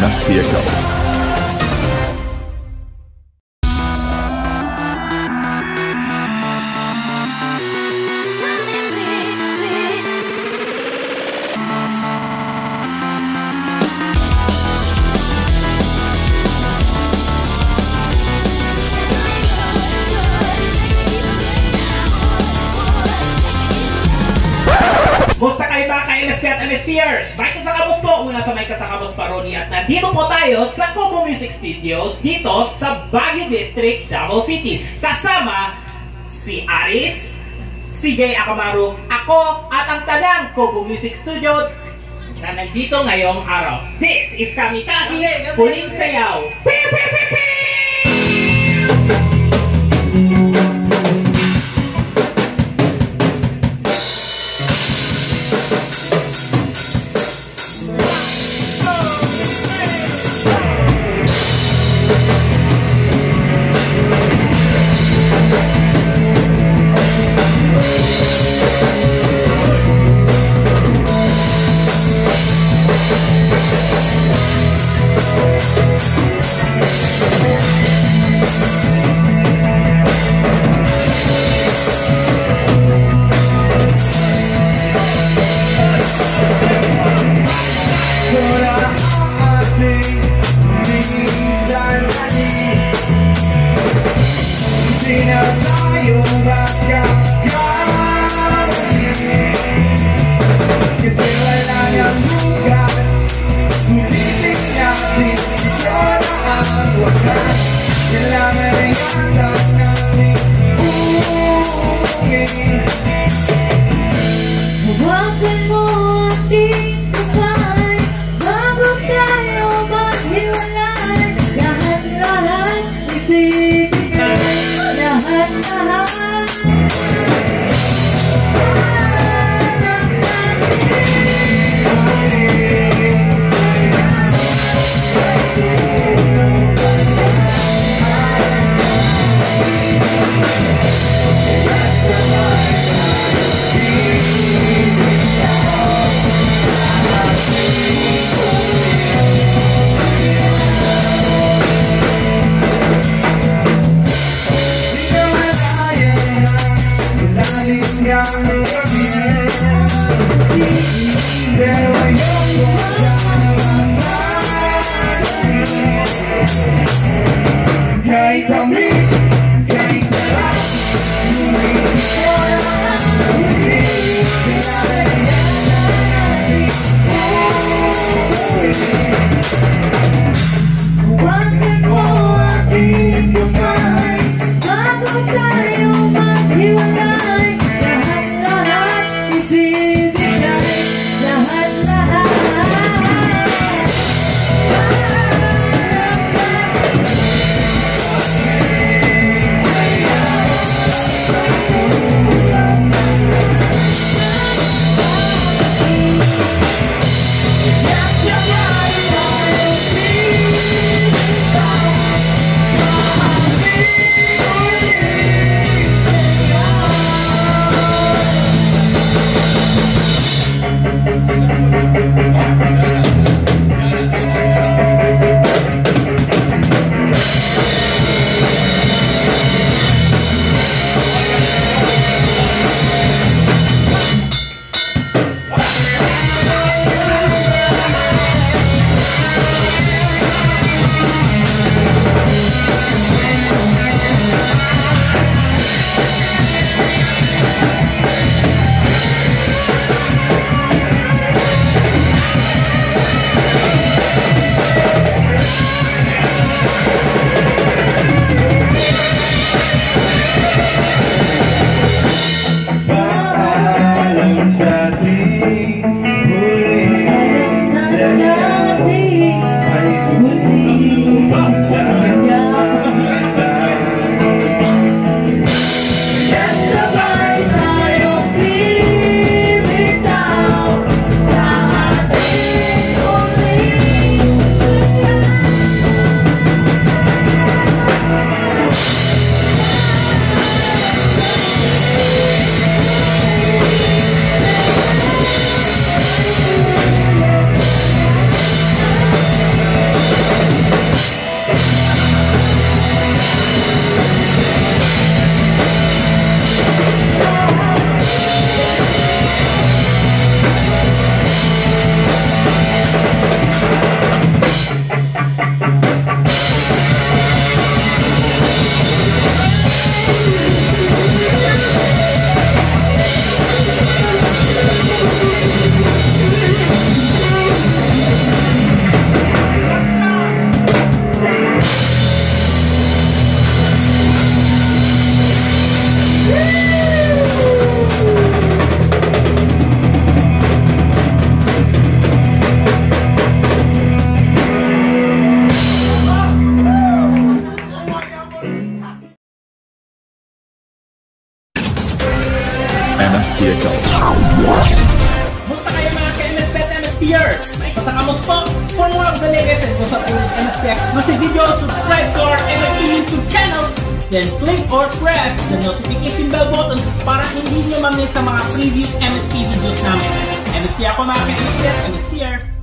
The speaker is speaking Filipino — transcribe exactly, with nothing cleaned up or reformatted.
best vehicle. Musta kayo ba kay L S P at L S Pers? Bike sa Kabos po, una sa may Kasakabos Parody at nandito po tayo sa Kubo Music Studios dito sa Baguio District, Davao City. Kasama si Aris, si Jay Akamaru, ako at ang tanang Kubo Music Studios na nandito ngayong araw. This is Kamikaze, Huling Sayaw. Pii, pii, pii, pii! ka-LSPers, mas video, subscribe to our M S P YouTube channel. Then click or press the notification bell button para hindi nyo ma-miss sa mga previous M S P videos namin. M S P ako mga ka-LSPers, M S Pers.